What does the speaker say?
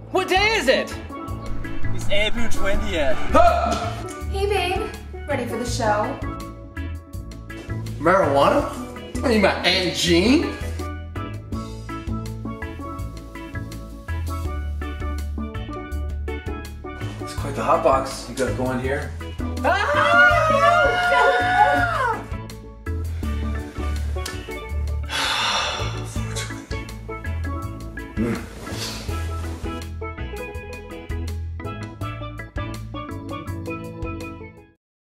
What day is it? It's April 20th. Hey babe, ready for the show? Marijuana? I mean, my Aunt Jean? It's quite the hot box you got going here.